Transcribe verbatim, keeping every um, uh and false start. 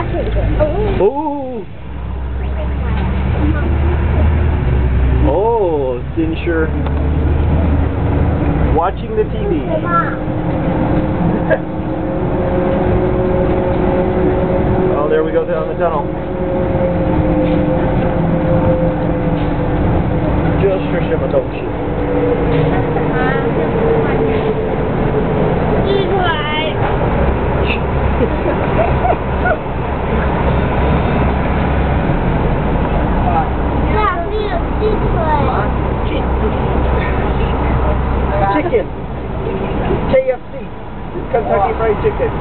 Ooh. Oh, Sincher. Watching the T V. Oh, there we go down the tunnel. Just for什么东西？ 寄出来。下面有鸡腿。 Chicken. K F C. Kentucky Fried Chicken.